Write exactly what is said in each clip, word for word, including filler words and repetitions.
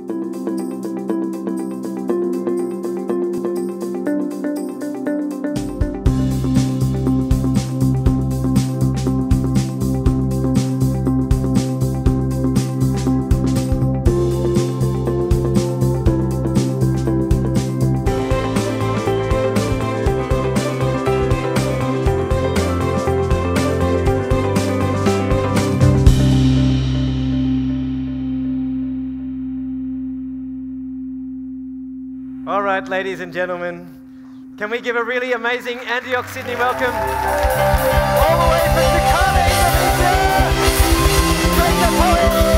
All right, ladies and gentlemen, can we give a really amazing Antioch Sydney welcome? All the way from Jakarta, Indonesia, Greysia Polii!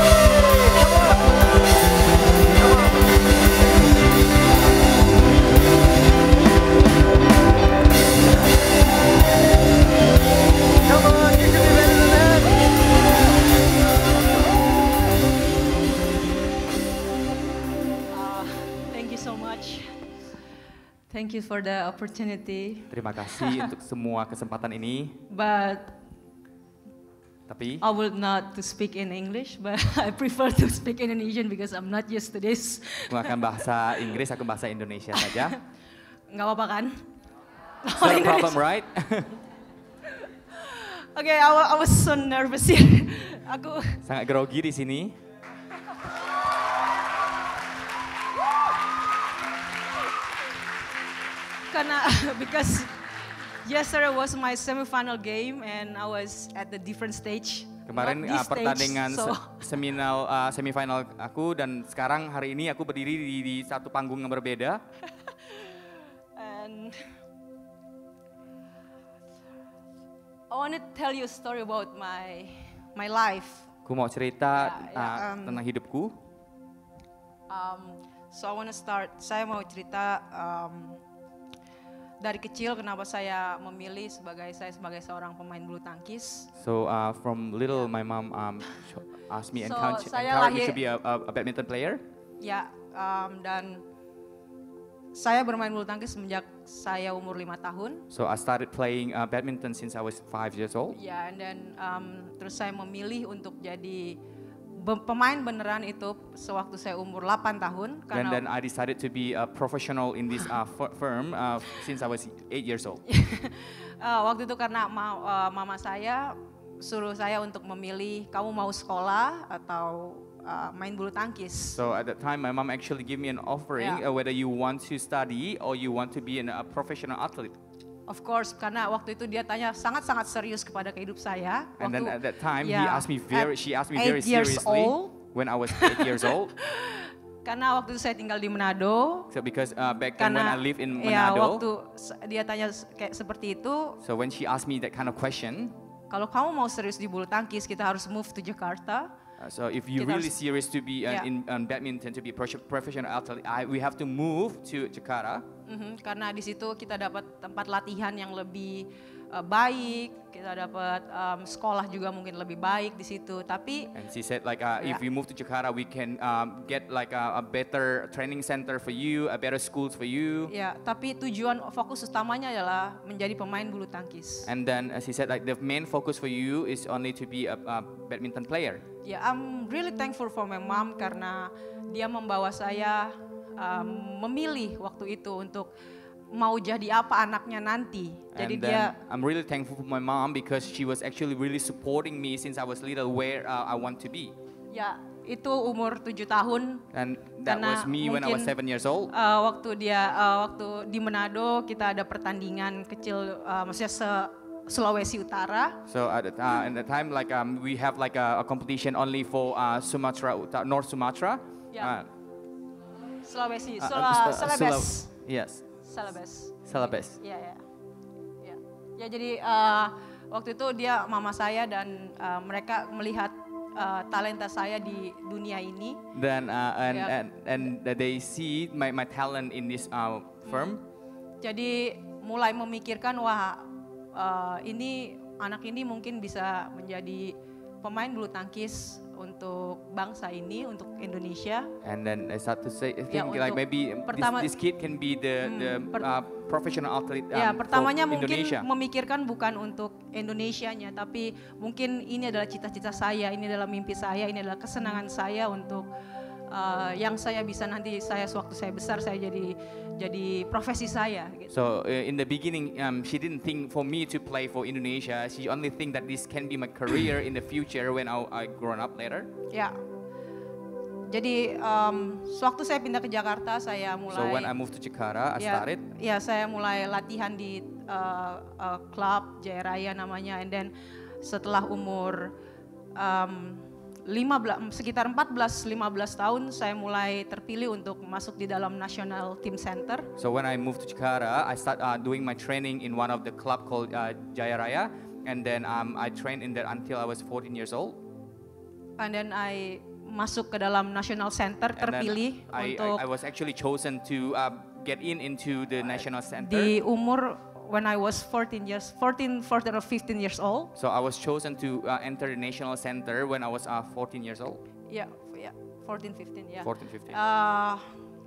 Come on! Come on, you can do better than that! Uh, thank you so much. Thank you for the opportunity. Terima kasih untuk semua kesempatan ini. But Tapi I would not to speak in English, but I prefer to speak Indonesian because I'm not used to this. aku akan bahasa Inggris, aku bahasa Indonesia saja. Nggak apa-apa kan? It's not a problem, right? Okay, I, wa- I was so nervous here. Aku Sangat grogi di sini. karena because yesterday was my semi-final game and I was at the different stage. Kemarin Not uh, this stage, pertandingan so se- seminal, uh, semifinal aku dan sekarang hari ini aku berdiri di, di satu panggung yang berbeda. and I want to tell you a story about my my life. Aku mau cerita Ya, ya, uh, um, tentang hidupku. Um, so I want to start. Saya mau cerita um, dari kecil kenapa saya memilih sebagai saya sebagai seorang pemain bulu tangkis. So uh, from little my mom um, sh- asked me So, encourage, saya encouraged me lahir- to be a, a, a badminton player. Ya, um, dan saya bermain bulu tangkis semenjak saya umur lima tahun. So I started playing uh, badminton since I was five years old. Ya, and then um, terus saya memilih untuk jadi be- pemain beneran itu sewaktu saya umur delapan tahun. And Karena then I decided to be a professional in this uh, f- firm uh, since I was eight years old. uh, waktu itu karena ma- uh, mama saya suruh saya untuk memilih kamu mau sekolah atau uh, main bulu tangkis. So at that time, my mom actually gave me an offering Yeah. uh, whether you want to study or you want to be an, a professional athlete. Of course, karena waktu itu dia tanya sangat-sangat serius kepada kehidup saya. And then Waktu- at that time, he yeah, asked me very, at she asked me eight very years seriously old. when I was eight years old. Karena waktu itu saya tinggal di Manado. So because uh, back then when Karena I lived in ya Manado, waktu s- dia tanya s- kayak seperti itu, so when she asked me that kind of question, kalau kamu mau serius di bulu tangkis, kita harus move to Jakarta. uh, so if you're Kita really harus- serious to be uh, Yeah. in um, badminton, to be a pro- professional athlete, I, we have to move to Jakarta. Mhm, karena di situ kita dapat tempat latihan yang lebih uh, baik, kita dapat um, sekolah juga mungkin lebih baik di situ. Tapi And she said like uh, if Yeah. we move to Jakarta, we can um, get like a, a better training center for you, a better schools for you. ya, tapi tujuan fokus utamanya adalah menjadi pemain bulu tangkis. And then as he said, like the main focus for you is only to be a, a badminton player. Ya, I'm really thankful for my mom karena dia membawa saya um, memilih waktu itu untuk mau jadi apa anaknya nanti. Jadi And dia then I'm really thankful for my mom because she was actually really supporting me since I was little where uh, I want to be. ya itu umur tujuh tahun. And that Karena was me when I was mungkin, seven years old. Uh, waktu dia uh, waktu di Manado kita ada pertandingan kecil, uh, maksudnya se Sulawesi Utara. So at the, uh, at the time, like um, we have like a, a competition only for uh, Sumatra, Uta- North Sumatra. Ya. Uh, Sulawesi, uh, Sula, uh, Celebes. Sula- Yes, Celebes. Celebes. Ya, ya. Ya, ya jadi uh, waktu itu dia mama saya dan uh, mereka melihat uh, talenta saya di dunia ini. Then uh, and, Yeah. and and they see my, my talent in this uh, firm. Jadi mulai memikirkan wah uh, ini anak ini mungkin bisa menjadi pemain bulu tangkis untuk bangsa ini, untuk Indonesia. And then I start to say, I Ya, think like untuk maybe pertama- this, this kid can be the the per- uh, professional athlete um, Ya, for pertamanya mungkin Indonesia. memikirkan bukan untuk Indonesianya, tapi mungkin ini adalah cita-cita saya, ini adalah mimpi saya, ini adalah kesenangan saya untuk uh, yang saya bisa nanti saya sewaktu saya besar saya jadi jadi profesi saya. Gitu. So uh, in the beginning, um, she didn't think for me to play for Indonesia. She only think that this can be my career in the future when I, I grown up later. Ya. Jadi um, sewaktu saya pindah ke Jakarta, saya mulai. So when I moved to Jakarta, I ya, started. Ya, saya mulai latihan di uh, uh, klub Jaya Raya namanya, and then setelah umur um, lima belas, sekitar empat belas lima belas tahun, saya mulai terpilih untuk masuk di dalam National Team Center. So when I moved to Jakarta, I start uh, doing my training in one of the club called uh, Jaya Raya, and then um, I trained in there until I was fourteen years old. And then I masuk ke dalam National Center, terpilih I, untuk I, I was actually chosen to uh, get in into the National Center. Di umur when I was fourteen years, fourteen, fourteen or fifteen years old. So I was chosen to uh, enter the National Center when I was uh, fourteen years old. Ya, yeah, yeah, fourteen, fifteen ya. fourteen, fifteen. Uh,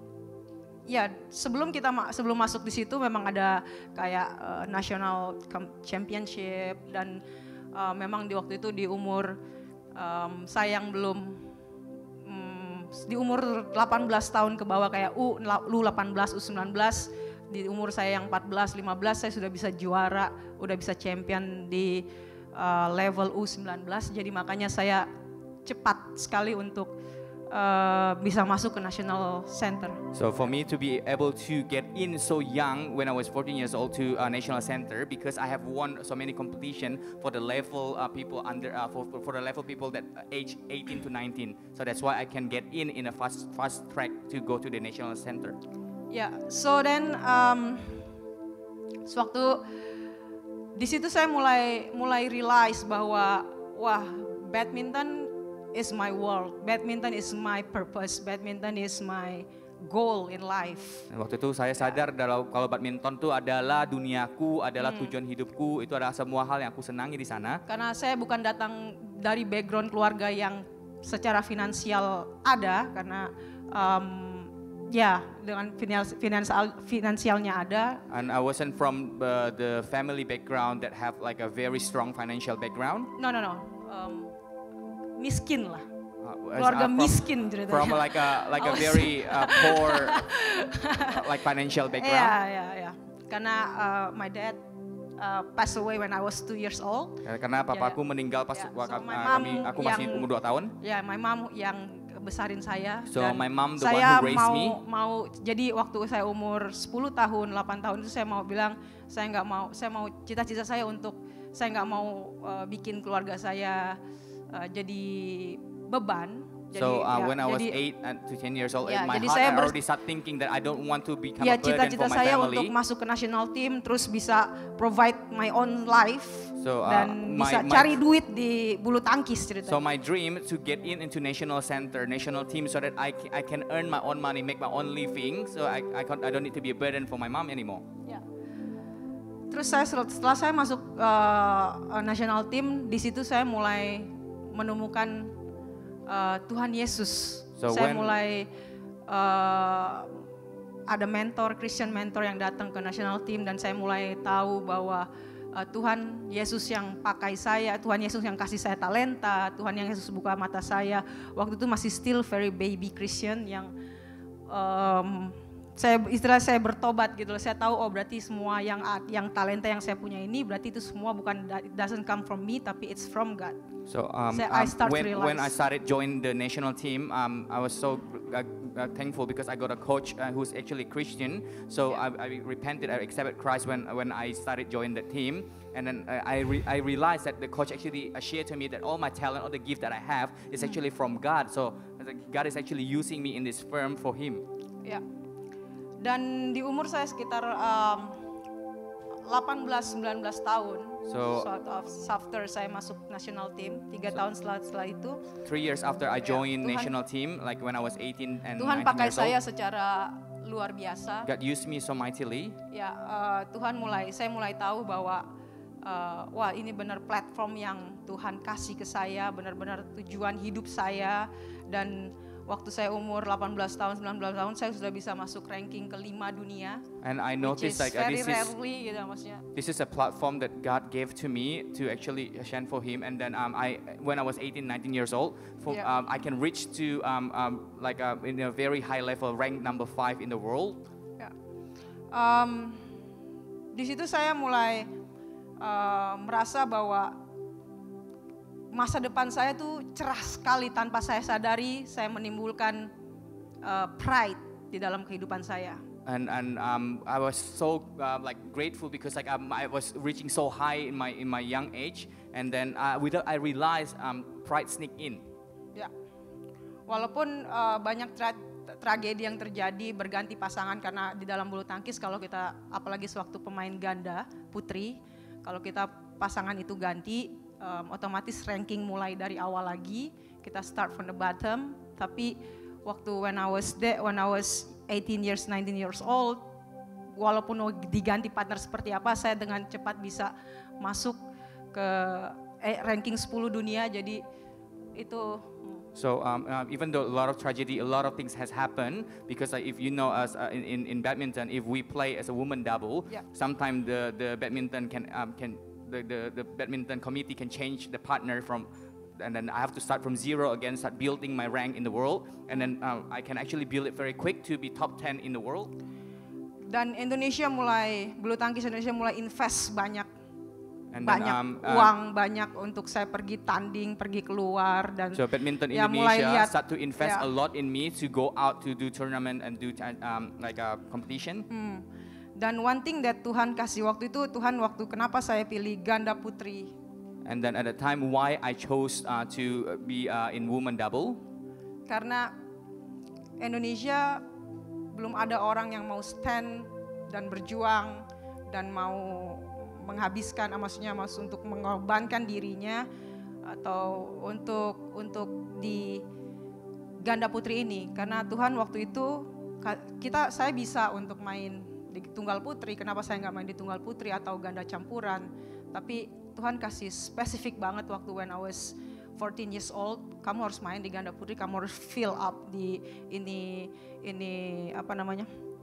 ya, sebelum kita ma sebelum masuk di situ memang ada kayak uh, National Championship dan uh, memang di waktu itu di umur um, saya yang belum di umur delapan belas tahun ke bawah kayak U, U delapan belas, U sembilan belas, di umur saya yang empat belas, lima belas saya sudah bisa juara, udah bisa champion di uh, level U sembilan belas, jadi makanya saya cepat sekali untuk uh, bisa masuk ke National Center. So for me to be able to get in so young when I was fourteen years old to uh, National Center, because I have won so many competition for the level uh, people under uh, for, for the level people that uh, age eighteen to nineteen. So that's why I can get in in a fast fast track to go to the National Center. Ya, yeah, so then um, sewaktu di situ saya mulai mulai realize bahwa wah, badminton is my world, badminton is my purpose, badminton is my goal in life. Waktu itu saya sadar kalau kalau badminton itu adalah duniaku, adalah hmm. tujuan hidupku, itu adalah semua hal yang aku senangi di sana. Karena saya bukan datang dari background keluarga yang secara finansial ada, karena um, ya dengan finansial finansialnya ada. And I wasn't from uh, the family background that have like a very strong financial background. No no no. Um, miskin lah, uh, keluarga uh, from, miskin ceritanya. From like a like a very uh, poor uh, like financial background. Yeah, yeah, yeah. Karena uh, my dad uh, passed away when I was two years old. Karena papaku yeah. meninggal pas yeah. uh, so kami, kami aku masih yang, umur dua tahun. Ya, yeah, my mom yang besarin saya. So dan my mom the saya one who raised mau, me. mau jadi waktu saya umur sepuluh tahun, delapan tahun itu saya mau bilang saya nggak mau, saya mau cita-cita saya untuk saya nggak mau uh, bikin keluarga saya Uh, jadi beban. Jadi, so uh, ya, when I was jadi, eight to ten years old, ya, in my jadi heart saya I ber- already start thinking that I don't want to become ya, a burden cita-cita for my saya family. untuk masuk ke national team, terus bisa provide my own life so, uh, dan my, bisa my, cari duit di bulu tangkis ceritanya. So my dream to get in into national center, national team, so that I can, I can earn my own money, make my own living. So I I, can't, I don't need to be a burden for my mom anymore. Ya. Terus saya setelah saya masuk uh, national team, di situ saya mulai menemukan uh, Tuhan Yesus. So saya when, mulai uh, ada mentor, Christian mentor yang datang ke national team dan saya mulai tahu bahwa uh, Tuhan Yesus yang pakai saya, Tuhan Yesus yang kasih saya talenta, Tuhan yang Yesus buka mata saya. Waktu itu masih still very baby Christian yang um, saya istilah saya bertobat gitu loh. Saya tahu oh berarti semua yang yang talenta yang saya punya ini berarti itu semua bukan it doesn't come from me tapi it's from God. So um, so I um, when, realize. when I started joining the national team, um, I was so uh, uh, thankful because I got a coach uh, who's actually Christian. So yeah. I, I repented, I accepted Christ when when I started joining the team. And then uh, I re I realized that the coach actually uh, shared to me that all my talent, all the gift that I have is actually from God. So God is actually using me in this firm for Him. Ya. Dan di umur saya sekitar um, delapan belas sembilan belas tahun, so sort of after saya masuk national team, tiga so, tahun setelah setelah itu. Three years after I joined ya, Tuhan, national team, like when I was eighteen and Tuhan nineteen pakai years saya old, secara luar biasa. God used me so mightily. Ya, uh, Tuhan mulai, saya mulai tahu bahwa uh, wah ini benar platform yang Tuhan kasih ke saya, benar-benar tujuan hidup saya dan waktu saya umur delapan belas tahun, sembilan belas tahun, saya sudah bisa masuk ranking kelima dunia. And I Which is noticed like uh, very this is rarely gitu maksudnya. this is a platform that God gave to me to actually shine for Him. And then um, I, when I was eighteen, nineteen years old, for, Yeah. um, I can reach to um, um, like uh, in a very high level, rank number five in the world. Ya. Um, di situ saya mulai uh, merasa bahwa masa depan saya tuh cerah sekali, tanpa saya sadari saya menimbulkan uh, pride di dalam kehidupan saya. And and um, I was so uh, like grateful because like um, I was reaching so high in my in my young age, and then uh, without I realized um, pride sneak in. Ya. Walaupun uh, banyak tra tragedi yang terjadi, berganti pasangan karena di dalam bulu tangkis kalau kita, apalagi sewaktu pemain ganda putri, kalau kita pasangan itu ganti, um, otomatis ranking mulai dari awal lagi, kita start from the bottom. Tapi waktu when I was there, when I was eighteen years, nineteen years old, walaupun diganti partner seperti apa, saya dengan cepat bisa masuk ke eh, ranking sepuluh dunia. Jadi itu. So um, uh, even though a lot of tragedy, a lot of things has happened, because like, if you know us uh, in, in in badminton, if we play as a woman double, Yeah. sometimes the the badminton can um, can the, the the badminton committee can change the partner from, and then I have to start from zero again, start building my rank in the world, and then um, I can actually build it very quick to be top ten in the world. Dan Indonesia mulai, bulu tangkis Indonesia mulai invest banyak, And banyak then, um, uh, uang, banyak untuk saya pergi tanding, pergi keluar, dan So badminton ya mulai Indonesia lihat, start to invest ya. a lot in me to go out to do tournament and do um, like a competition. Hmm. Dan one thing that Tuhan kasih waktu itu, Tuhan waktu kenapa saya pilih ganda putri. And then at the time why I chose uh, to be uh, in woman double. Karena Indonesia belum ada orang yang mau stand dan berjuang dan mau menghabiskan, maksudnya mas untuk mengorbankan dirinya atau untuk untuk di ganda putri ini. Karena Tuhan waktu itu kita saya bisa untuk main di tunggal putri. Kenapa saya nggak main di tunggal putri atau ganda campuran? Tapi Tuhan kasih spesifik banget waktu when I was fourteen years old, kamu harus main di ganda putri, kamu harus fill up di ini ini apa namanya?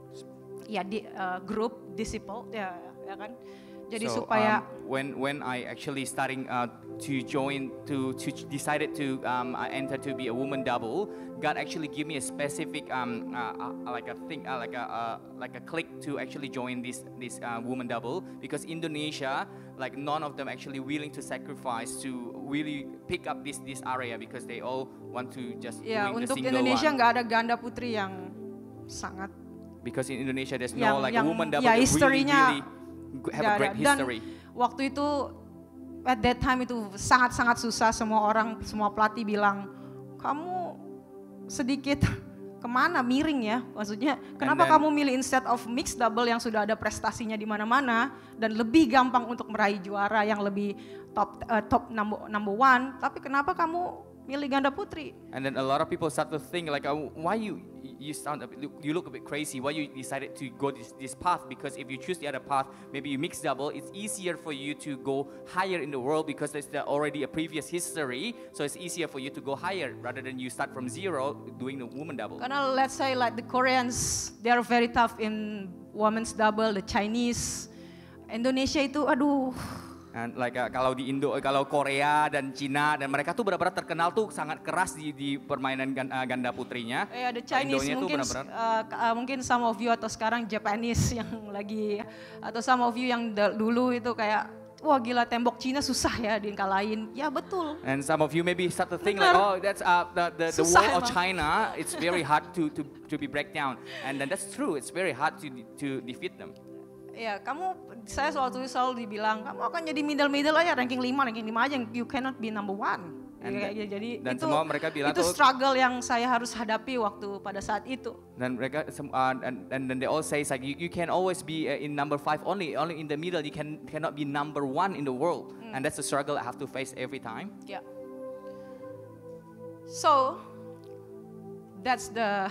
Ya di uh, grup disciple ya ya kan. Jadi so, supaya um, when when I actually starting uh, to join to to decided to um, I enter to be a woman double, God actually give me a specific um uh, uh, like a thing uh, like a uh, like a click to actually join this this uh, woman double, because Indonesia, like none of them actually willing to sacrifice to really pick up this this area, because they all want to just ya doing the untuk single Indonesia one. nggak ada ganda putri yang sangat Because in Indonesia there's yang, no like yang, a woman double ya that really historinya really have a nggak great ada. Dan history. waktu itu at that time itu sangat-sangat susah, semua orang, semua pelatih bilang kamu sedikit kemana miring ya, maksudnya kenapa then, kamu milih instead of mixed double yang sudah ada prestasinya di mana-mana dan lebih gampang untuk meraih juara yang lebih top uh, top number number one, tapi kenapa kamu milih ganda putri? And then a lot of people start to think like, uh, why you you sound a bit, you look a bit crazy. Why you decided to go this this path? Because if you choose the other path, maybe you mix double, it's easier for you to go higher in the world because there's the already a previous history. So it's easier for you to go higher rather than you start from zero doing the woman double. Karena let's say like the Koreans, they are very tough in women's double. The Chinese, Indonesia itu, aduh. And like uh, kalau di Indo, kalau Korea dan Cina dan mereka tuh benar-benar terkenal tuh sangat keras di, di permainan ganda, ganda putrinya. Eh ada Chinese Indonya mungkin tuh uh, uh, mungkin some of you atau sekarang Japanese yang lagi atau some of you yang dulu itu kayak wah gila tembok Cina susah ya dikalahin. Ya betul. And some of you maybe start to think Benar. like, oh that's uh, the the, the Susah wall emang. of China. It's very hard to to to be break down. And then that's true. It's very hard to to defeat them. Ya kamu, saya waktu itu selalu dibilang kamu akan jadi middle-middle aja, ranking lima, ranking lima aja, you cannot be number one. And Ya, then- ya, jadi dan itu, semua mereka bilang itu tuh- struggle yang saya harus hadapi waktu pada saat itu. Dan mereka sem- uh, and, and then they all say it's like you, you can always be uh, in number five only, only in the middle. You can cannot be number one in the world. And that's the struggle I have to face every time. Ya. So that's the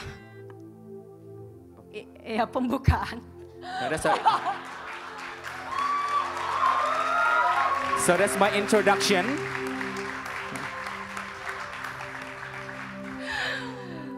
i- ya pembukaan. So that's a- So that's my introduction.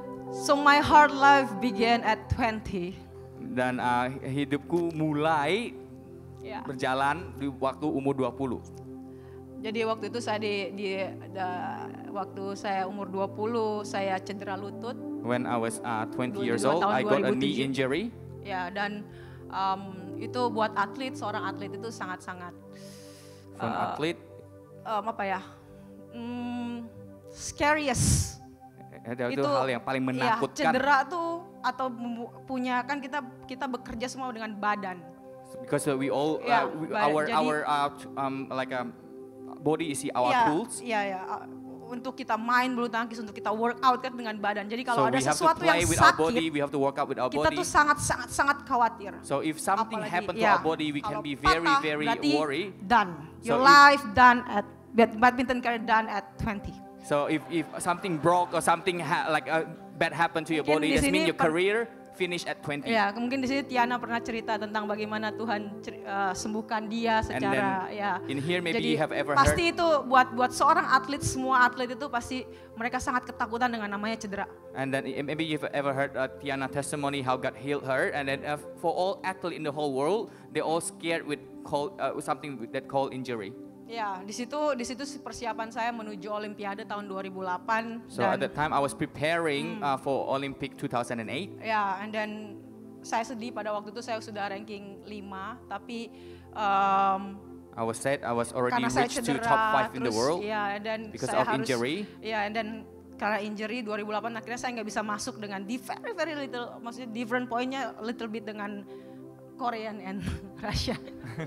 So my hard life began at twenty. Dan uh, hidupku mulai Ya. berjalan di waktu umur dua puluh. Jadi waktu itu saya di, di da, waktu saya umur dua puluh saya cedera lutut. When I was uh, twenty dua- years dua old, tahun I got a dua ribu knee tujuh. injury. Ya, dan um, itu buat atlet, seorang atlet itu sangat-sangat For an uh, athlete, um, apa ya? Hmm, scariest. itu, itu hal yang paling ya, menakutkan. cedera tuh atau memu- punya kan kita kita bekerja semua dengan badan. Because uh, we all, uh, Ya, we, ba- our jadi- our uh, t- um, like um, body is our ya, tools. Iya, ya. Untuk kita main bulu tangkis, untuk kita workout kan dengan badan. Jadi kalau So ada we have to sesuatu yang play with our sakit, body, we have to work out with our kita body. tuh sangat sangat sangat khawatir. So if something Apalagi, happen to ya, our body, we can kalau be very patah, very berarti worry. Done. Your So if- life done at bad- badminton career done at twenty. So if if something broke or something ha- like uh, bad happened to your Mungkin body, di that sini means your per- career finish at twenty. Ya, mungkin di sini Tiana pernah cerita tentang bagaimana Tuhan cer- uh, sembuhkan dia secara then ya. in here maybe Jadi you have ever pasti itu buat buat seorang atlet, semua atlet itu pasti mereka sangat ketakutan dengan namanya cedera. And then i- maybe you've ever heard uh, Tiana testimony how God healed her. And then uh, for all athletes in the whole world, they all scared with call, uh, something that called injury. Ya, di situ di situ sih persiapan saya menuju Olimpiade tahun dua ribu delapan So at that time I was preparing Hmm. uh, for Olympic two thousand eight. ya, and then saya sedih pada waktu itu saya sudah ranking lima, tapi um, I was said I was already karena saya reached to cedera top five in the terus, world ya, dan because saya of harus, injury. ya, dan karena injury dua ribu delapan akhirnya saya nggak bisa masuk dengan di very very little, maksudnya different pointnya little bit dengan Korean and Russia.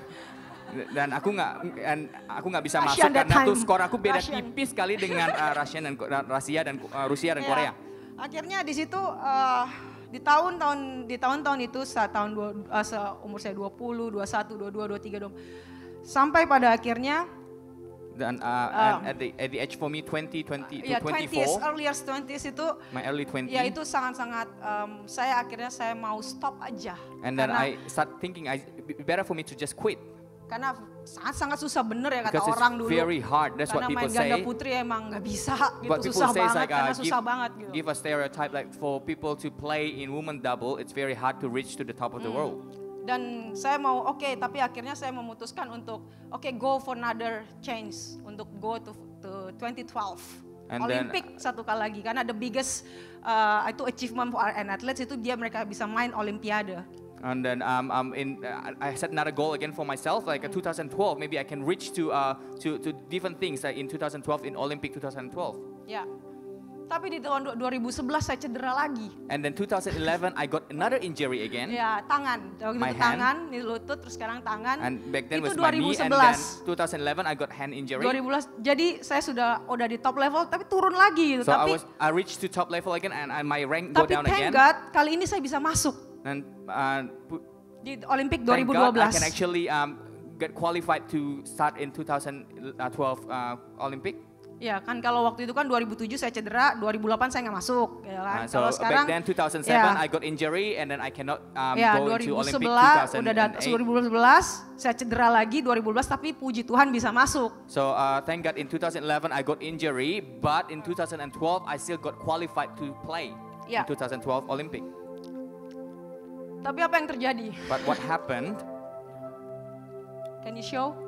Dan aku nggak dan aku nggak bisa Russian masuk that karena tuh time. skor aku beda Russian. tipis sekali dengan uh, Russian dan Ko- Rusia dan uh, Rusia dan Ya, Korea. akhirnya di situ uh, di tahun-tahun di tahun-tahun itu saat tahun dua, uh, se- umur saya dua puluh, dua puluh satu, dua puluh dua, dua puluh tiga, dua puluh sampai pada akhirnya Dan uh, Um, at, at the at the age for me twenty, twenty to ya twenty-four, twenties, earliest twenties itu my early twenty. ya itu sangat-sangat um, saya akhirnya saya mau stop aja. And then karena, I start thinking I it'd be better for me to just quit karena sangat-sangat susah bener ya kata because orang it's dulu. very hard. That's karena what people main ganda say. putri emang nggak bisa gitu, But people susah say banget like karena uh, give, susah banget gitu. give a stereotype like for people to play in women double, it's very hard to reach to the top of the Hmm. world. Dan saya mau oke, tapi akhirnya saya memutuskan untuk oke go for another change untuk go to to twenty twelve And Olympic satu kali lagi karena the biggest uh, itu achievement for an athletes itu dia mereka bisa main Olimpiade. And then um, um, in uh, I set another goal again for myself, like uh, twenty twelve, maybe I can reach to uh, to to different things like in twenty twelve in Olympic twenty twelve. Ya. Tapi di tahun dua ribu sebelas saya cedera lagi. And then twenty eleven I got another injury again. Ya, tangan. Waktu My itu tangan, ini lutut, terus sekarang tangan. And back then itu was my knee, and then dua ribu sebelas. twenty eleven I got hand injury. dua ribu sebelas. Jadi saya sudah udah di top level tapi turun lagi gitu. So I tapi was I reached to top level again, and, and my rank go tapi down thank again. God kali ini saya bisa masuk And uh, pu- di Olimpik thank dua ribu dua God belas. I can actually um, get qualified to start in twenty twelve uh, Olympic. Ya kan kalau waktu itu kan dua ribu tujuh saya cedera, dua ribu delapan saya nggak masuk, ya kan. Uh, so kalau sekarang back then two thousand seven ya, I got injury, and then I cannot um, ya go into Olympic dua ribu sebelas udah dat- two thousand eight. dua ribu sebelas saya cedera lagi dua ribu dua belas tapi puji Tuhan bisa masuk. So uh, thank God in twenty eleven I got injury, but in twenty twelve I still got qualified to play Ya. in twenty twelve Olympic. Tapi apa yang terjadi? But what happened? Can you show?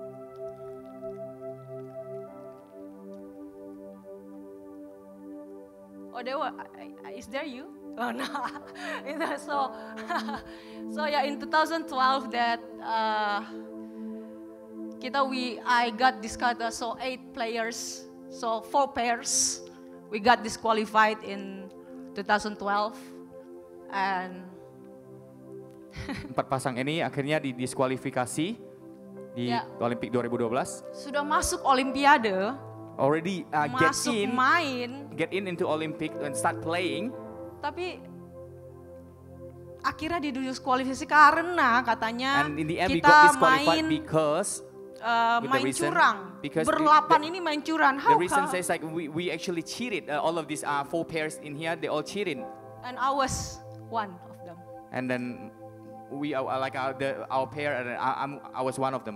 Oh, they were, is there you? Oh no, Itu so so yeah in twenty twelve that uh, kita we I got discarded, so eight players, so four pairs we got disqualified in twenty twelve and Empat pasang ini akhirnya didiskualifikasi di Ya. Olimpik dua ribu dua belas. sudah masuk Olimpiade, Already uh, get masuk in, main, get in into Olympic and start playing. tapi akhirnya didiskualifikasi karena katanya And in the end we kita got disqualified main because uh, with the main reason- curang. because Berlapan the- ini main curang. the How reason come? says like we, we actually cheated. Uh, all of these uh, four pairs in here, they all cheated. And I was one of them. And then we are like our, the, our pair, and I, I'm, I was one of them.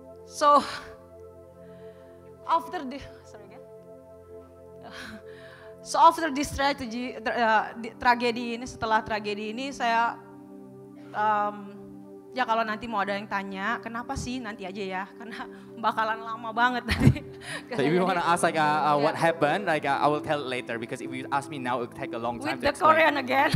So after the sorry again. So after this tragedy, uh, tragedi ini, setelah tragedi ini saya, um, ya kalau nanti mau ada yang tanya, kenapa sih nanti aja ya, karena bakalan lama banget tadi. So if you want to ask like uh, uh, what happened, like uh, I will tell it later because if you ask me now, it will take a long time With to the explain. Korean again.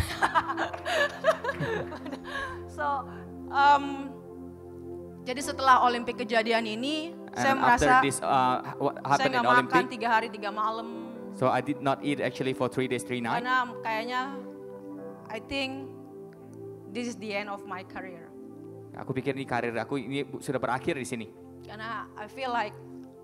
So, um, jadi setelah Olimpik kejadian ini, And saya after merasa this, uh, what saya happened in nggak makan Olympic, tiga hari tiga malam. so I did not eat actually for three days, three nights. Karena kayaknya, I think this is the end of my career. Aku pikir ini karir aku ini sudah berakhir di sini. Karena I feel like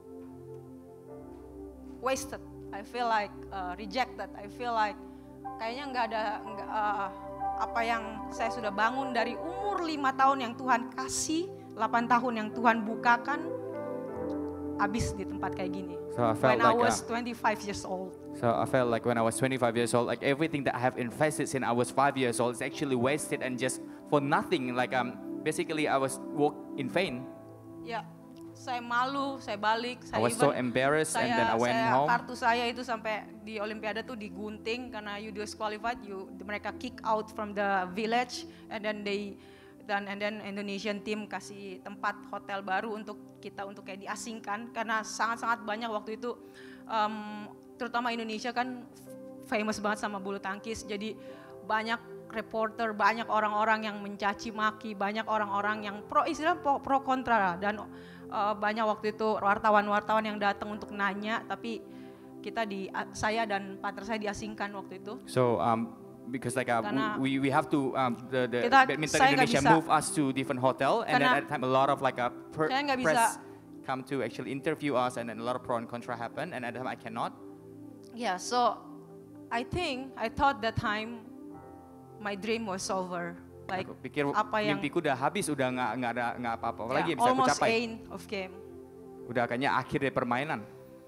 wasted, I feel like uh, rejected, I feel like kayaknya nggak ada nggak, uh, apa yang saya sudah bangun dari umur lima tahun yang Tuhan kasih, delapan tahun yang Tuhan bukakan, habis di tempat kayak gini. So I felt When I like, was uh, twenty-five years old. So I felt like when I was twenty-five years old, like everything that I have invested since I was five years old is actually wasted and just for nothing. Like um, basically I was walk in vain. Ya, saya malu, saya balik, saya I was so embarrassed saya, and then I went saya, home. Kartu saya itu sampai di Olimpiade tuh digunting karena you disqualified, you mereka kick out from the village and then they dan and then Indonesian team kasih tempat hotel baru untuk kita untuk kayak diasingkan karena sangat-sangat banyak waktu itu um, terutama Indonesia kan famous banget sama bulu tangkis, jadi banyak reporter, banyak orang-orang yang mencaci maki, banyak orang-orang yang pro istilah pro, pro kontra dan uh, banyak waktu itu wartawan-wartawan yang datang untuk nanya, tapi kita di saya dan partner saya diasingkan waktu itu. So um, because like uh, we we have to um, the the kita, badminton Indonesia move us to different hotel and then at the time a lot of like a per, press come to actually interview us and then a lot of pro and contra happen and at the time I cannot. Yeah, so I think I thought that time my dream was over. Like Aku pikir apa yang mimpiku udah habis, udah nggak nggak ada nggak apa-apa yeah, lagi yang bisa aku almost capai. end of game. Udah kayaknya akhir dari permainan.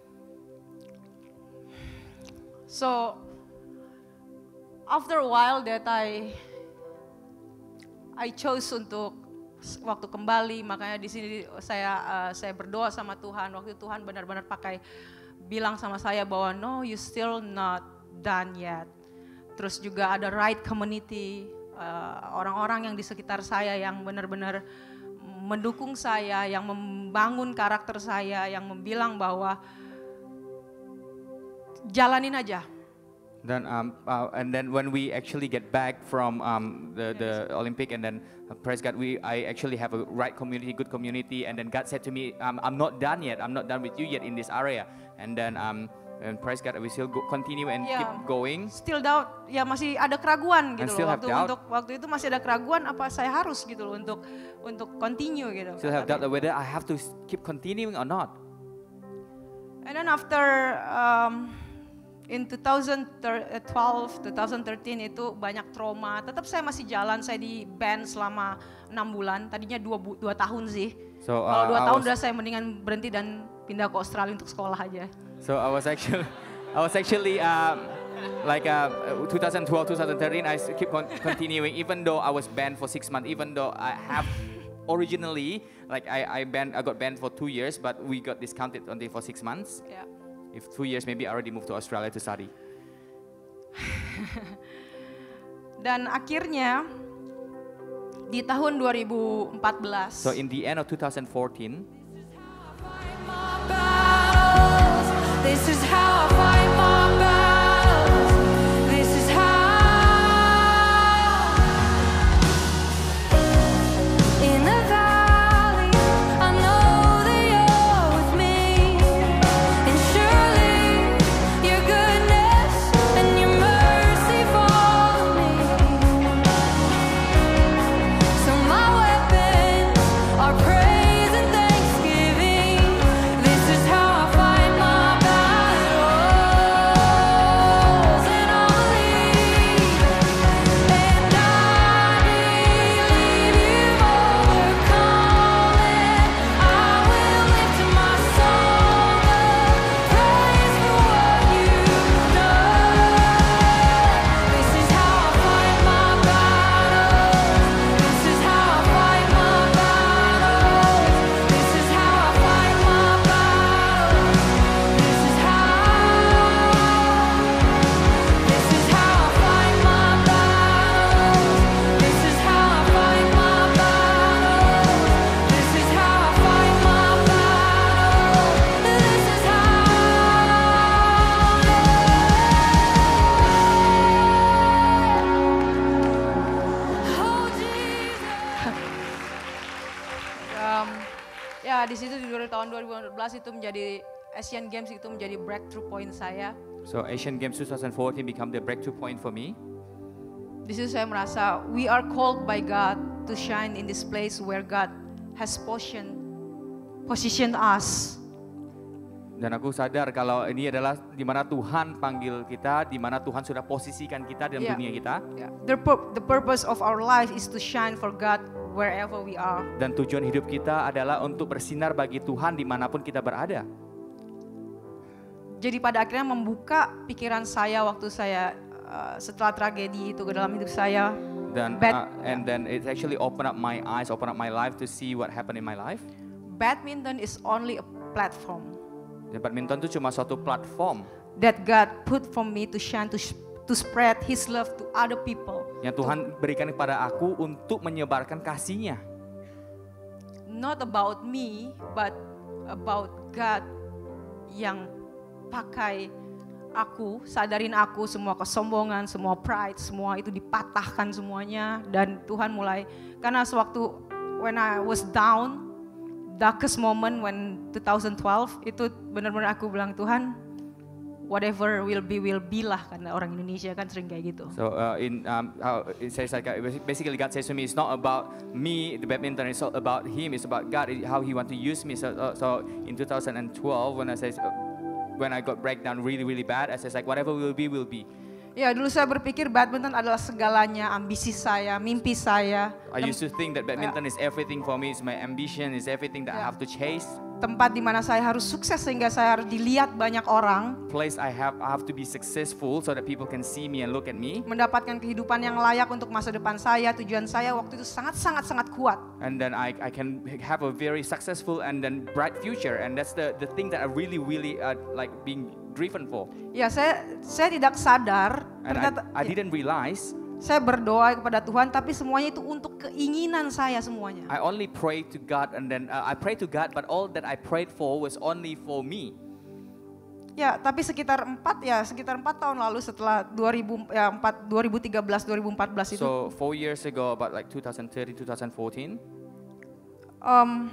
So after a while that I I chose untuk waktu kembali, makanya di sini saya uh, saya berdoa sama Tuhan. Waktu itu Tuhan benar-benar pakai bilang sama saya bahwa no, you still not done yet. Terus juga ada right community, uh, orang-orang yang di sekitar saya yang benar-benar mendukung saya, yang membangun karakter saya, yang membilang bahwa jalanin aja. Then um uh, and then when we actually get back from um the the Olympic and then uh, praise God we I actually have a right community, good community, and then God said to me um, I'm not done yet, I'm not done with you yet in this area, and then um and praise God we still go, continue and yeah, keep going. Still doubt, ya masih ada keraguan gitu loh. Waktu doubt. untuk waktu itu masih ada keraguan apa saya harus gitu loh untuk untuk continue gitu. Still have doubt whether I have to keep continuing or not. And then after um, in twenty twelve, twenty thirteen itu banyak trauma. Tetap saya masih jalan, saya di band selama enam bulan. Tadinya dua, dua tahun sih. So, uh, kalau dua I tahun was, udah saya mendingan berhenti dan pindah ke Australia untuk sekolah aja. So I was actually, I was actually um, like uh, twenty twelve, twenty thirteen. I keep on continuing, even though I was banned for six months. Even though I have originally, like I, I banned, I got banned for two years, but we got discounted only for six months. Yeah. If two years, maybe I already moved to Australia to study. Dan akhirnya di tahun dua ribu empat belas. So in the end of twenty fourteen. This is how I fight my battles. This is how. In the valley, I know that you're with me, and surely your goodness and your mercy follow me. So my weapons are praise and thanksgiving. This is how I fight my battles. Ya di situ di tahun dua ribu empat belas itu menjadi Asian Games itu menjadi breakthrough point saya. So Asian Games twenty fourteen become the breakthrough point for me. Di situ saya merasa we are called by God to shine in this place where God has positioned positioned us. Dan aku sadar kalau ini adalah di mana Tuhan panggil kita, di mana Tuhan sudah posisikan kita dalam Yeah. dunia kita. Yeah. The, pur- the purpose of our life is to shine for God wherever we are. Dan tujuan hidup kita adalah untuk bersinar bagi Tuhan dimanapun kita berada. Jadi pada akhirnya membuka pikiran saya waktu saya uh, setelah tragedi itu ke dalam hidup saya. Dan Bad- uh, and then it actually open up my eyes, open up my life to see what happened in my life. Badminton is only a platform Dan badminton itu cuma suatu platform that God put for me to shine, to sh- to spread His love to other people. yang Tuhan berikan kepada aku untuk menyebarkan kasih-Nya. Not about me, but about God yang pakai aku, sadarin aku semua kesombongan, semua pride, semua itu dipatahkan semuanya. Dan Tuhan mulai, karena sewaktu when I was down, darkest moment when twenty twelve, itu benar-benar aku bilang, Tuhan, whatever will be, will be lah. Karena orang Indonesia kan sering kayak gitu. So uh, in um, how it says like uh, basically God says to me, it's not about me, the badminton. It's not about Him. It's about God, how He want to use me. So, uh, so in twenty twelve when I says uh, when I got breakdown really really bad, I says like whatever will be will be. Ya dulu saya berpikir badminton adalah segalanya, ambisi saya, mimpi saya. I Tem- used to think that badminton is everything for me. It's my ambition. It's everything that I Yeah. have to chase. tempat di mana saya harus sukses sehingga saya harus dilihat banyak orang, Place I have I have to be successful so that people can see me and look at me. mendapatkan kehidupan yang layak untuk masa depan saya. Tujuan saya waktu itu sangat sangat sangat kuat. And then I, I can have a very successful and then bright future. And that's the, the thing that I really really uh, like being driven for. Ya saya saya tidak sadar And ternyata I, I ya, didn't realize. saya berdoa kepada Tuhan, tapi semuanya itu untuk keinginan saya semuanya. I only prayed to God and then uh, I prayed to God, but all that I prayed for was only for me. Ya, tapi sekitar empat ya, sekitar empat tahun lalu setelah dua ribu ya empat dua ribu tiga belas dua ribu empat belas itu, So four years ago, about like twenty thirteen, twenty fourteen, em,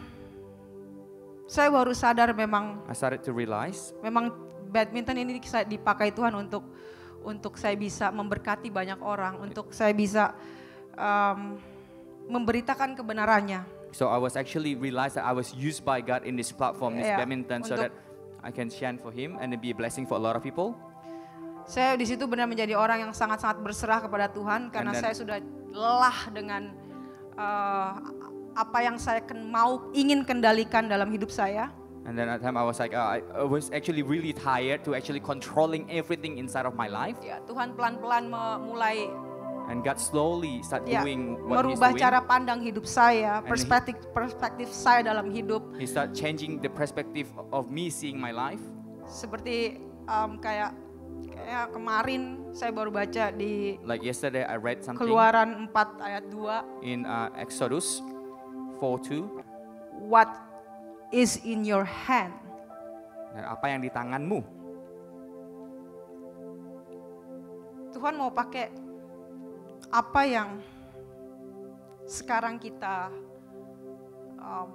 saya baru sadar memang I started to realize memang badminton ini saya dipakai Tuhan untuk untuk saya bisa memberkati banyak orang, untuk saya bisa em, memberitakan kebenarannya. So I was actually realized that I was used by God in this platform, this Yeah, badminton, so untuk- that I can shine for Him and then be a blessing for a lot of people. Saya di situ benar menjadi orang yang sangat-sangat berserah kepada Tuhan karena then- saya sudah lelah dengan eh, apa yang saya ken- mau ingin kendalikan dalam hidup saya. And then at the time I was like, uh, I I was actually really tired to actually controlling everything inside of my life. Ya, Tuhan pelan-pelan me- mulai And God slowly start ya, doing what He's merubah doing. cara pandang hidup saya, And he- perspektif perspektif saya dalam hidup. He start changing the perspective of me seeing my life. Seperti em, kayak kayak kemarin saya baru baca di Like yesterday I read something Keluaran empat ayat dua, in uh, Exodus four two. what is in your hand. Dan apa yang di tanganmu? Tuhan mau pakai apa yang sekarang kita um,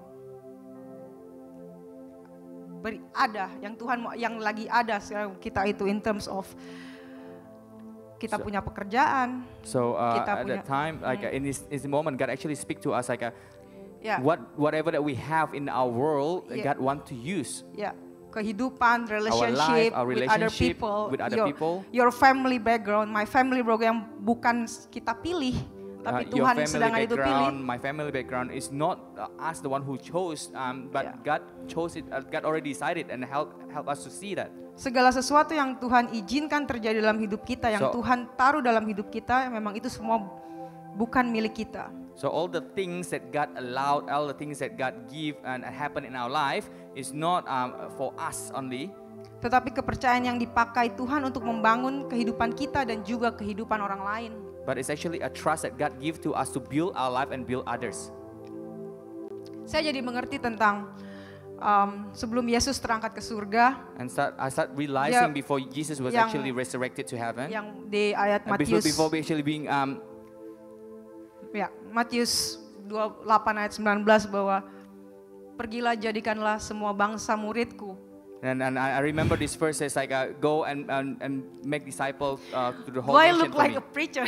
beri, ada, yang Tuhan mau, yang lagi ada sekarang kita itu in terms of kita So- punya pekerjaan, So uh, Kita at punya- that time, like uh, in this, this moment, God actually speak to us like uh, ya, what whatever that we have in our world, uh, Yeah. God want to use. ya kehidupan, relationship, our with other relationship people, with other your, people. your family background, my family background yang bukan kita pilih, tapi Uh, your Tuhan family sedang itu pilih. background, my family background is not uh, us the one who chose, um, but Yeah. God chose it. Uh, God already decided and help help us to see that. Segala sesuatu yang Tuhan izinkan terjadi dalam hidup kita, yang So- Tuhan taruh dalam hidup kita, memang itu semua bukan milik kita. So all the things that God allowed, all the things that God give and happen in our life is not um, for us only, Tetapi kepercayaan yang dipakai Tuhan untuk membangun kehidupan kita dan juga kehidupan orang lain. but it's actually a trust that God give to us to build our life and build others. Saya jadi mengerti tentang um, sebelum Yesus terangkat ke surga, And start, I start realizing Yeah. before Jesus was Yang- actually resurrected to heaven. yang di ayat And before, Matius, before we actually being um, ya Matius dua puluh delapan ayat sembilan belas bahwa pergilah jadikanlah semua bangsa muridku. And, and I I remember this verse says like, uh, go and, and, and make disciples uh, to the whole Do I nation look for like me. a preacher?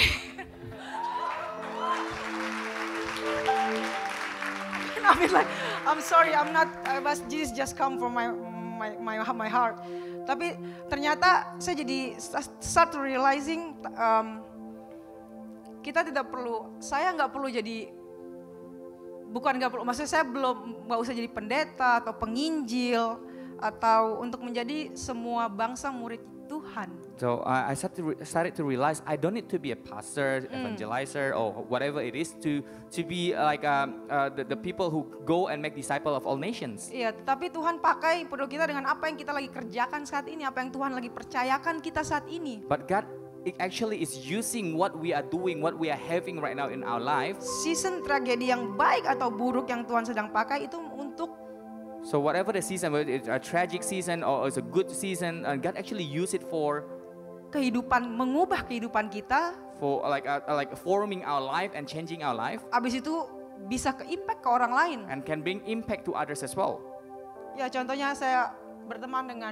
I mean like, I'm sorry, I'm not, I was, this just come from my, my, my, my heart. Tapi ternyata saya jadi start to realizing, um, kita tidak perlu, saya nggak perlu jadi, bukan nggak perlu, maksudnya saya belum, nggak usah jadi pendeta atau penginjil, atau untuk menjadi semua bangsa murid Tuhan. So uh, I started to, re- started to realize I don't need to be a pastor, evangelizer, or whatever it is to to be like um, uh, the, the people who go and make disciple of all nations. Iya, tetapi Tuhan pakai perlu kita dengan apa yang kita lagi kerjakan saat ini, apa yang Tuhan lagi percayakan kita saat ini. But God it actually is using what we are doing, what we are having right now in our life. Season tragedi yang baik atau buruk yang Tuhan sedang pakai itu untuk So whatever the season, whether it's a tragic season or it's a good season, uh, God actually use it for kehidupan, mengubah kehidupan kita. for like uh, like forming our life and changing our life, Abis itu bisa ke impact ke orang lain. and can bring impact to others as well. Ya contohnya saya berteman dengan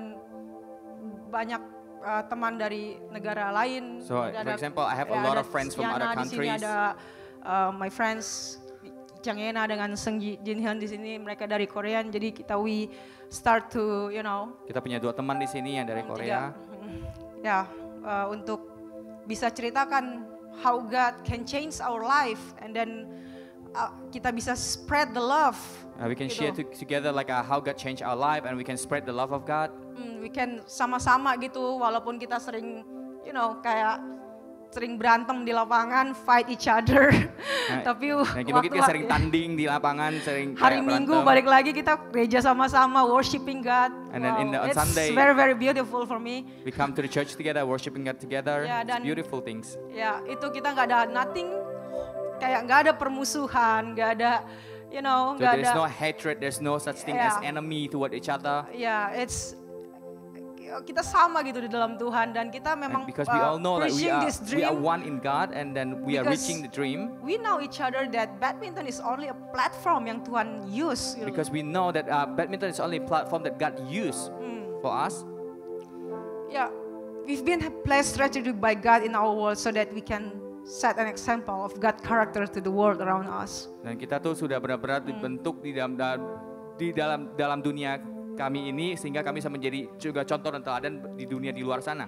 banyak uh, teman dari negara lain. So, Ada- for example, I have a ya, lot ada of friends from Yana other di sini, countries. ada uh, my friends Chang Yena dengan Seng Ji- Jinhyun di sini, mereka dari Korea. Jadi kita we start to you know Kita punya dua teman di sini yang dari Korea. Tiga. Ya, uh, untuk bisa ceritakan how God can change our life and then uh, kita bisa spread the love. Uh, we can gitu. share to, together like uh, how God changed our life, and we can spread the love of God. Hmm, we can sama-sama gitu walaupun kita sering you know kayak sering berantem di lapangan, fight each other. Nah, Tapi Nah, kita, waktu kita sering tanding di lapangan, sering hari kayak Minggu berantem. balik lagi kita gereja sama-sama worshiping God. And then in the- on it's Sunday- very very beautiful for me. We come to the church together, worshiping God together. Ya, It's dan- beautiful things. Ya, itu kita nggak ada nothing, kayak nggak ada permusuhan, nggak ada, you know, So nggak there's ada. no hatred, there's no such thing Yeah. as enemy toward each other. Ya, it's kita sama gitu di dalam Tuhan dan kita memang And because we uh, all know that we preaching are this we are dream. one in God, and then we are Because reaching the dream. We know each other that badminton is only a platform yang Tuhan use. gitu. Because we know that uh, badminton is only a platform that God used Hmm. for us. Ya, we've been placed strategically by God in our world so that we can set an example of God character to the world around us. Dan kita tuh sudah benar-benar dibentuk di dalam di dalam dalam dunia kami ini, sehingga kami bisa menjadi juga contoh dan teladan di dunia di luar sana.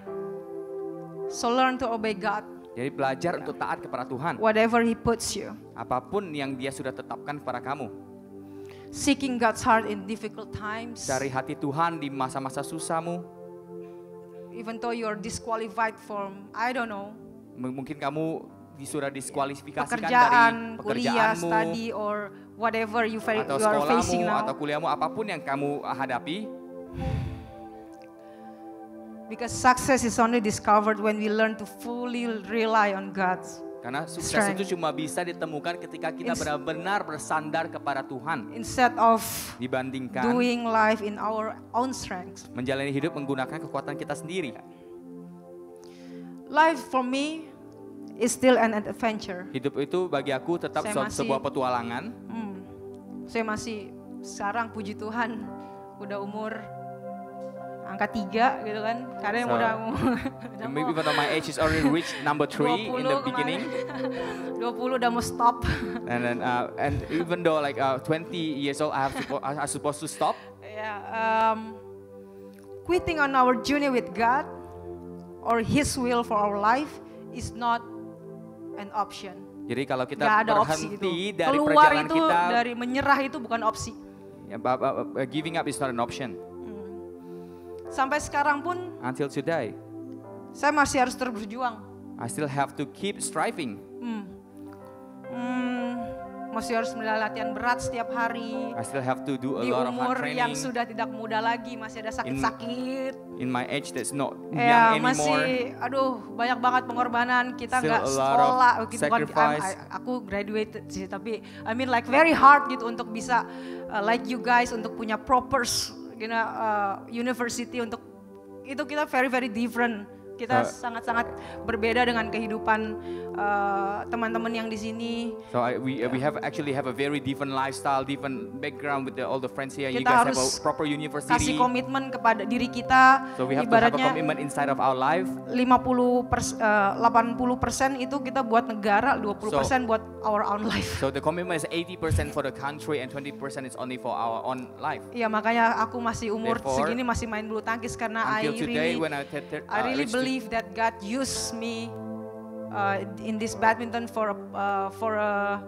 So learn to obey God, Jadi belajar untuk taat kepada Tuhan. whatever He puts you. Apapun yang Dia sudah tetapkan kepada kamu. Seeking God's heart in difficult times. Cari hati Tuhan di masa-masa susahmu. Even though you're disqualified from, I don't know, M- Mungkin kamu sudah diskualifikasikan pekerjaan, dari kuliah, pekerjaanmu, study, or whatever you, fa- atau you are facing sekolahmu, now. atau kuliahmu, apapun yang kamu hadapi. Because success is only discovered when we learn to fully rely on God. Karena sukses Strength. itu cuma bisa ditemukan ketika kita Ins- benar-benar bersandar kepada Tuhan. Instead of Dibandingkan doing life in our own strength. menjalani hidup menggunakan kekuatan kita sendiri. Life for me is still an adventure. Hidup itu bagi aku tetap Saya se- masih- sebuah petualangan. Hmm. Saya masih sekarang puji Tuhan udah umur angka tiga gitu kan. Karena yang So, udah, udah And mau maybe even though my age is already reached number three in the dua puluh beginning, kemarin. dua puluh udah mau stop. and then uh, and even though like uh, twenty years old, I have suppo- I I supposed to stop. Ya, um, quitting on our journey with God or His will for our life is not an option. Jadi kalau kita Gak ada opsi itu. berhenti dari Keluar perjalanan itu kita, dari menyerah itu bukan opsi. ya, ba- ba- ba- giving up is not an option. Sampai sekarang pun Until today, saya masih harus terus berjuang. I still have to keep striving. Hmm. Hmm, masih harus melakukan latihan berat setiap hari. I still have to do a Di lot of umur hard yang training. sudah tidak muda lagi, masih ada sakit-sakit. In my age that's not Ya, young anymore. masih, aduh, banyak banget pengorbanan. Kita Still nggak a lot of sekolah, gitu, bukan, sacrifice. I- I- aku graduated sih, tapi I mean like very hard gitu untuk bisa uh, like you guys untuk punya proper, you know, uh, university untuk itu kita very very different Kita So- sangat-sangat berbeda dengan kehidupan uh, teman-teman yang di sini. So I, we uh, we have actually have a very different lifestyle, different background with the, all the friends here. You Kita guys have a harus proper Kasih university. komitmen kepada diri kita. So we have to have a Ibaratnya commitment inside of our life. lima puluh pers, uh, delapan puluh persen itu kita buat negara, dua puluh persen buat our own life. So the commitment is eighty percent for the country and twenty percent is only for our own life. Ya makanya aku masih umur Therefore, segini masih main bulu tangkis karena I Until today, really, when I, te- te- I uh, really reached to- believe that God used me uh, in this badminton for a, uh, for a,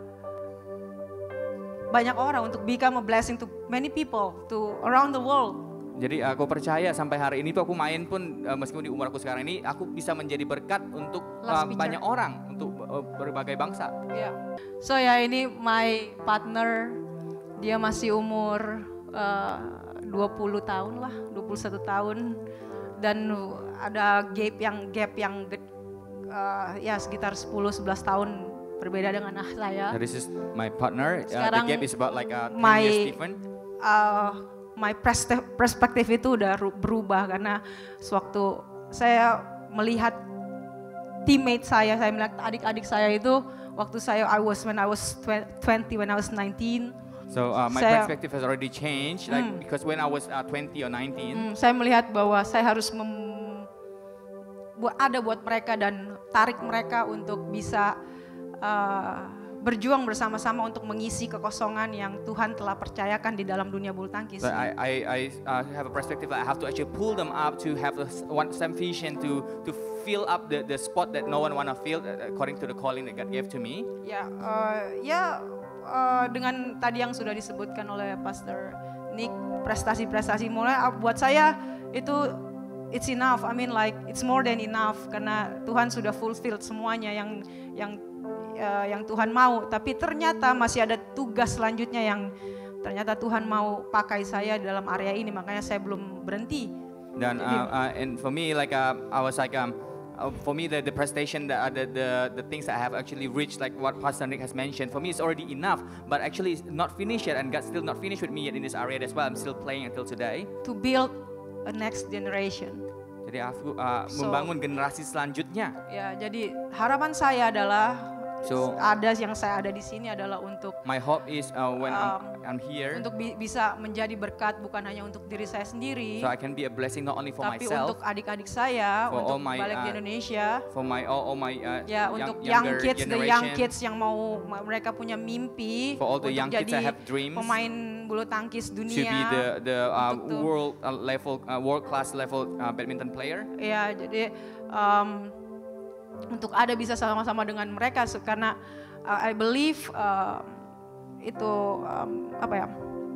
banyak orang untuk become a blessing to many people to around the world. Jadi aku percaya sampai hari ini tuh aku main pun uh, meskipun di umur aku sekarang ini aku bisa menjadi berkat untuk uh, Last picture. banyak orang, untuk uh, berbagai bangsa. Ya. So ya ini my partner, dia masih umur uh, dua puluh tahun lah, dua puluh satu tahun, dan ada gap yang gap yang ged- uh, ya sekitar sepuluh sebelas tahun berbeda dengan ah saya. So this is my partner. Uh, the Sekarang gap is about like uh, ten my years different. uh, my perste- perspektif itu udah ru- berubah karena sewaktu saya melihat teammate saya, saya melihat adik-adik saya itu waktu saya I was when I was twenty, when I was nineteen. So uh, my Saya- perspective has already changed, like because when I was uh, twenty or nineteen, Hmm, saya melihat bahwa saya harus mem- buat ada buat mereka dan tarik mereka untuk bisa uh, berjuang bersama-sama untuk mengisi kekosongan yang Tuhan telah percayakan di dalam dunia bulu tangkis. so I I, I uh, have a perspective that I have to actually pull them up to have the s- one same vision to to fill up the the spot that no one wanna fill uh, according to the calling that God gave to me. Ya, uh, ya uh, dengan tadi yang sudah disebutkan oleh Pastor Nick, prestasi-prestasi mulai uh, buat saya itu it's enough. I mean like it's more than enough karena Tuhan sudah fulfilled semuanya yang yang uh, yang Tuhan mau. Tapi ternyata masih ada tugas selanjutnya yang ternyata Tuhan mau pakai saya dalam area ini. Makanya saya belum berhenti. Dan uh, uh, and for me like uh, I was like um. Uh, for me, the, the prestation, the, uh, the the the things that I have actually reached, like what Pastor Nick has mentioned, for me it's already enough. But actually, it's not finished yet, and God's still not finished with me yet in this area. That's why I'm still playing until today. To build a next generation. Jadi aku uh, So- membangun generasi selanjutnya. Ya, jadi harapan saya adalah So- ada yang saya ada di sini adalah untuk My hope is uh, when Um, I'm, I'm here, untuk bi- bisa menjadi berkat bukan hanya untuk diri saya sendiri, so I can be a blessing not only for tapi myself, untuk adik-adik saya, for untuk all my, balik di uh, Indonesia. for my all, all my uh, Ya, young, untuk young younger kids, the young generation, kids yang mau ma- mereka punya mimpi For all the untuk young kids jadi that have dreams pemain bulu tangkis to dunia. be the the uh, untuk tuh. world uh, level, uh, world class level uh, badminton player. Ya, jadi um, untuk ada bisa sama-sama dengan mereka se- karena uh, I believe um, itu um, apa ya?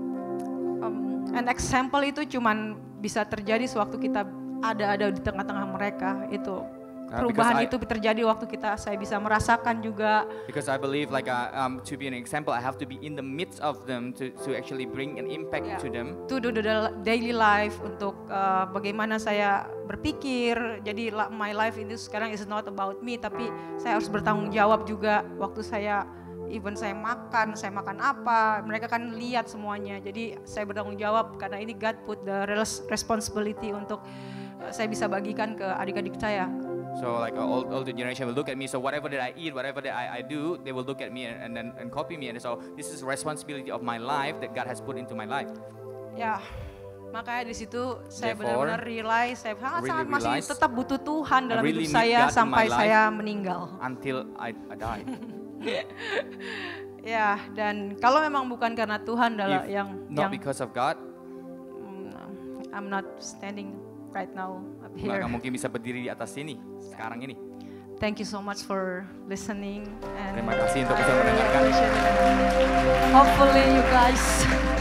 Um, an example itu cuman bisa terjadi sewaktu kita ada-ada di tengah-tengah mereka itu. Uh, Perubahan because I- itu terjadi waktu kita saya bisa merasakan juga. Because I believe like uh, um, to be an example, I have to be in the midst of them to to actually bring an impact Ya, to them. to do the dal- daily life untuk uh, bagaimana saya berpikir. Jadi la- my life ini sekarang is not about me, tapi saya harus bertanggung jawab juga waktu saya even saya makan, saya makan apa, mereka kan lihat semuanya. Jadi saya bertanggung jawab karena ini God put the res- responsibility untuk uh, saya bisa bagikan ke adik-adik saya. So like uh, all, all the generation will look at me. So whatever that I eat, whatever that I, I do, they will look at me and, and then and copy me. And so this is responsibility of my life that God has put into my life. Ya, makanya di situ saya Therefore, benar-benar realize saya sangat sangat really masih realize tetap butuh Tuhan dalam really hidup need saya God in sampai my life. saya meninggal. Until I, I die. Ya, dan kalau memang bukan karena Tuhan adalah If yang not yang because of God, mm, I'm not standing right now up nggak here. akan mungkin bisa berdiri di atas sini sekarang ini. Thank you so much for listening and Terima kasih untuk bisa I really mendengarkan. appreciate it. Hopefully you guys